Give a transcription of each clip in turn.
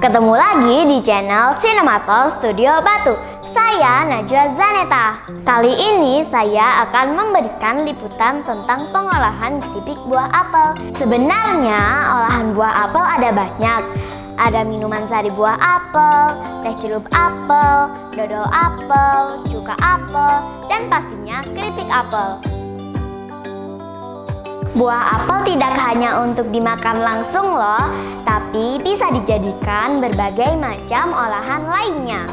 Ketemu lagi di channel Sinematos Studio Batu. Saya Najwa Zaneta. Kali ini saya akan memberikan liputan tentang pengolahan keripik buah apel. Sebenarnya olahan buah apel ada banyak. Ada minuman sari buah apel, teh celup apel, dodol apel, cuka apel, dan pastinya keripik apel. Buah apel tidak hanya untuk dimakan langsung loh, tapi bisa dijadikan berbagai macam olahan lainnya.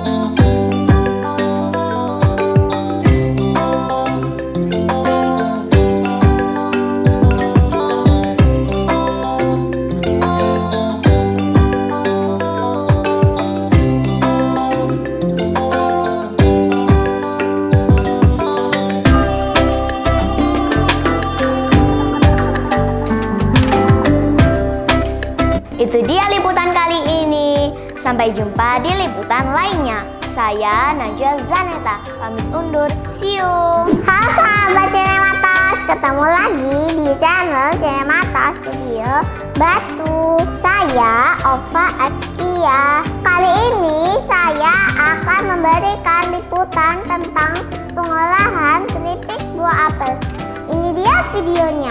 Itu dia liputan kali ini. Sampai jumpa di liputan lainnya. Saya Najwa Zaneta, pamit undur. See you. Halo sahabat Sinematos, ketemu lagi di channel Sinematos Studio Batu. Saya Ova Atskia. Kali ini saya akan memberikan liputan tentang pengolahan keripik buah apel. Ini dia videonya.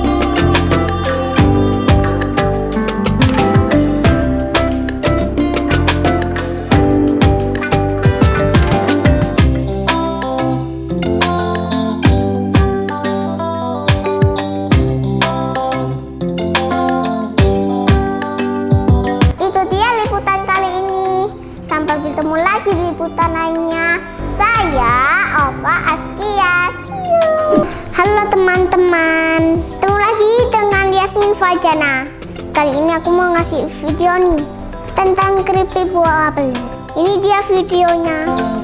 Sampai bertemu lagi di liputan lainnya. Saya Ova Atskia. Halo teman-teman, ketemu lagi dengan Yasmin Fajana. Kali ini aku mau ngasih video nih tentang keripik buah apel. Ini dia videonya.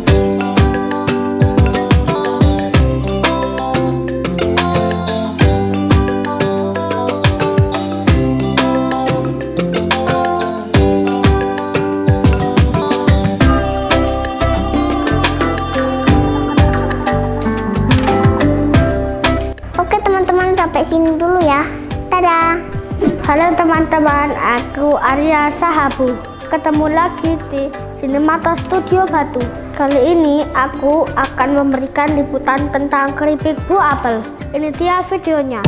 Sampai sini dulu ya. Dadah. Halo teman-teman, aku Arya Sahabu. Ketemu lagi di Sinematos Studio Batu. Kali ini aku akan memberikan liputan tentang keripik buah apel. Ini dia videonya.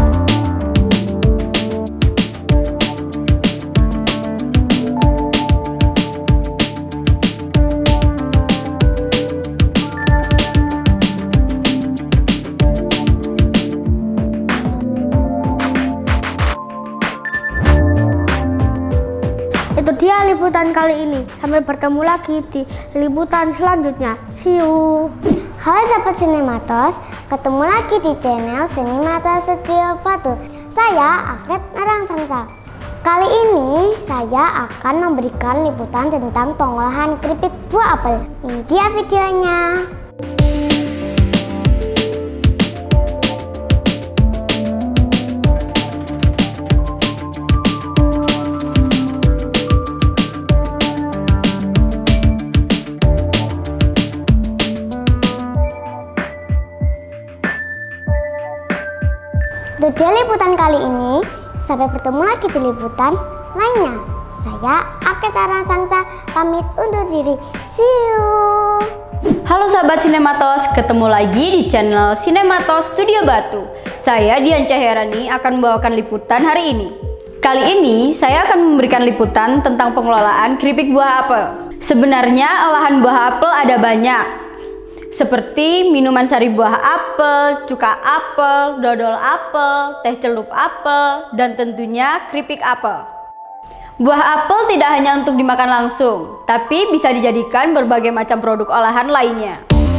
Itu dia liputan kali ini. Sampai bertemu lagi di liputan selanjutnya. See you. Halo sahabat Sinematos, ketemu lagi di channel Sinematos Studio Batu. Saya Akret Narangsangsa. Kali ini saya akan memberikan liputan tentang pengolahan keripik buah apel. Ini dia videonya. Itu dia liputan kali ini. Sampai bertemu lagi di liputan lainnya. Saya Akret Narangsangsa pamit undur diri. See you. Halo sahabat Sinematos, ketemu lagi di channel Sinematos Studio Batu. Saya Dian Cahyarani akan membawakan liputan hari ini. Kali ini saya akan memberikan liputan tentang pengelolaan keripik buah apel. Sebenarnya olahan buah apel ada banyak, seperti minuman sari buah apel, cuka apel, dodol apel, teh celup apel, dan tentunya keripik apel. Buah apel tidak hanya untuk dimakan langsung, tapi bisa dijadikan berbagai macam produk olahan lainnya.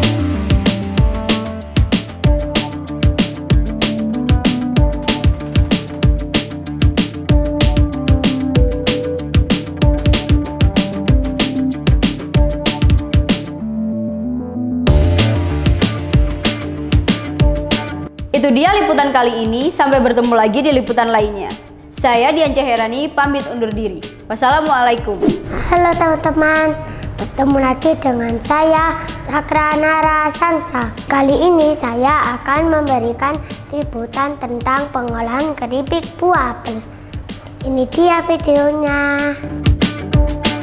Itu dia liputan kali ini. Sampai bertemu lagi di liputan lainnya. Saya Dian Cahyarani pamit undur diri. Wassalamualaikum. Halo teman-teman, bertemu lagi dengan saya Cakra Narasangsa. Kali ini saya akan memberikan liputan tentang pengolahan keripik buah apel. Ini dia videonya.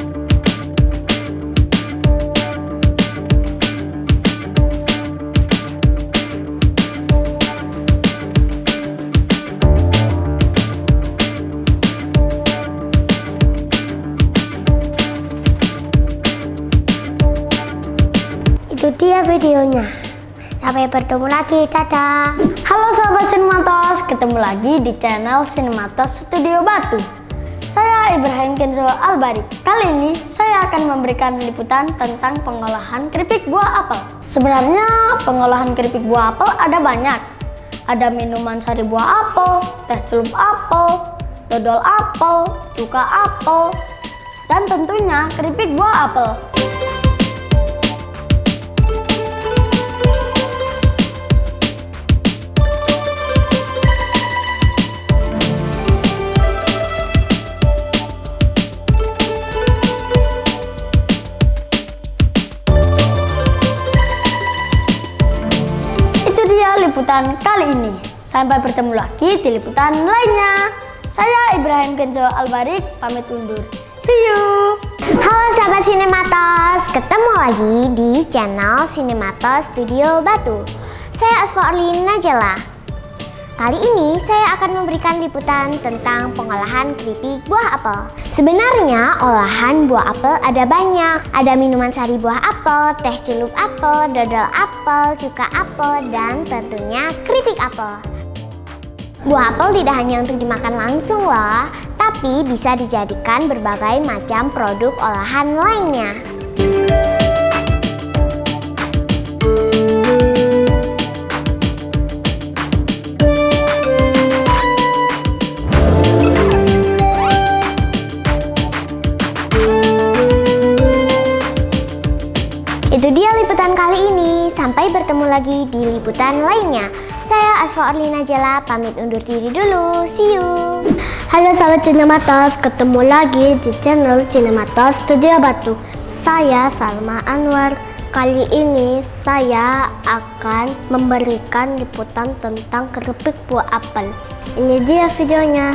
videonya. Sampai bertemu lagi, dadah. Halo sahabat Sinematos, ketemu lagi di channel Sinematos Studio Batu. Saya Ibrahim Kenzo Albarik. Kali ini saya akan memberikan liputan tentang pengolahan keripik buah apel. Sebenarnya pengolahan keripik buah apel ada banyak. Ada minuman sari buah apel, teh celup apel, dodol apel, cuka apel, dan tentunya keripik buah apel. Liputan kali ini. Sampai bertemu lagi di liputan lainnya. Saya Ibrahim Kenzo Albarik pamit undur. See you. Halo sahabat Sinematos, ketemu lagi di channel Sinematos Studio Batu. Saya Asfa Orlin Najela. Kali ini saya akan memberikan liputan tentang pengolahan keripik buah apel. Sebenarnya olahan buah apel ada banyak. Ada minuman sari buah apel, teh celup apel, dodol apel, cuka apel, dan tentunya keripik apel. Buah apel tidak hanya untuk dimakan langsung loh, tapi bisa dijadikan berbagai macam produk olahan lainnya. Itu dia liputan kali ini. Sampai bertemu lagi di liputan lainnya. Saya Asfa Orlin Najela pamit undur diri dulu. See you. Halo sahabat Sinematos, ketemu lagi di channel Sinematos Studio Batu. Saya Salma Anwar. Kali ini saya akan memberikan liputan tentang keripik buah apel. Ini dia videonya.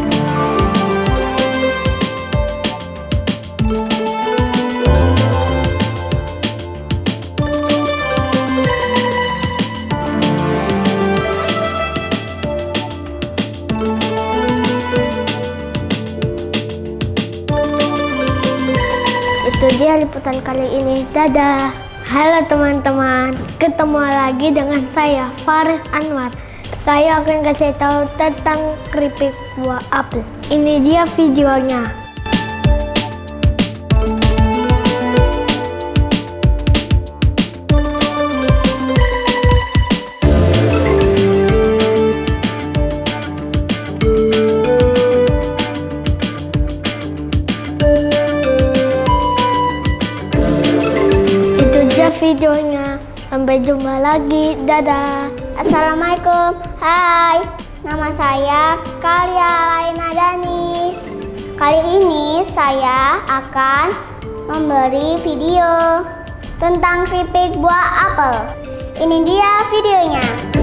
Itu dia liputan kali ini. Dadah. Halo teman-teman, ketemu lagi dengan saya Faris Anwar. Saya akan kasih tahu tentang keripik buah apel. Ini dia videonya. Videonya. Sampai jumpa lagi. Dadah. Assalamualaikum. Hai, nama saya Kalia Laina Danis. Kali ini saya akan memberi video tentang keripik buah apel. Ini dia videonya.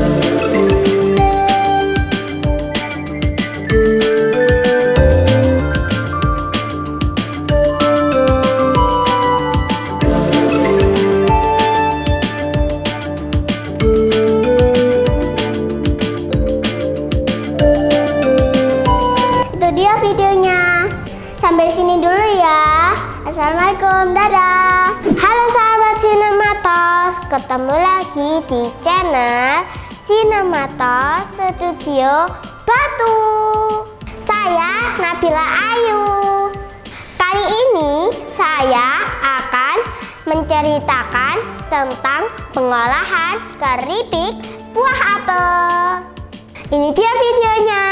Sampai sini dulu ya. Assalamualaikum, dadah. Halo sahabat Sinematos, ketemu lagi di channel Sinematos Studio Batu. Saya Nabila Ayu. Kali ini saya akan menceritakan tentang pengolahan keripik buah apel. Ini dia videonya.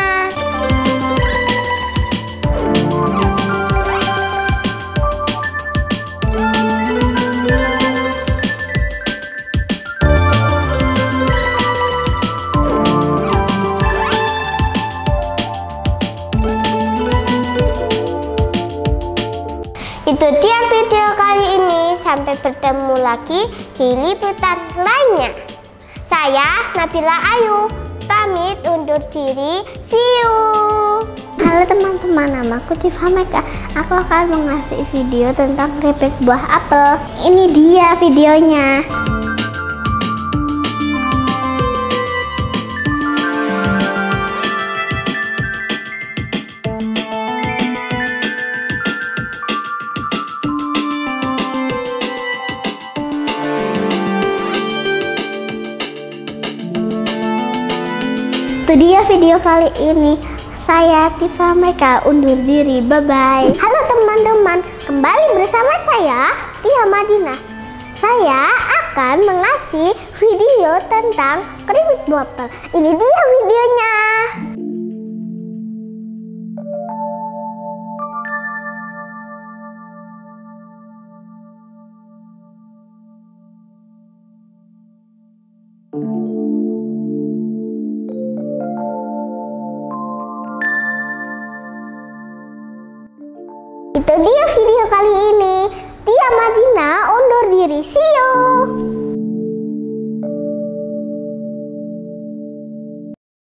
Itu dia video kali ini. Sampai bertemu lagi di liputan lainnya. Saya Nabila Ayu pamit undur diri. See you. Halo teman-teman, namaku Tifa Meka. Aku akan mengasih video tentang keripik buah apel. Ini dia videonya. Itu dia video kali ini. Saya Tifa Meka undur diri. Bye-bye. Halo teman-teman, kembali bersama saya Tia Madinah. Saya akan mengasih video tentang keripik buah apel. Ini dia videonya. Itu dia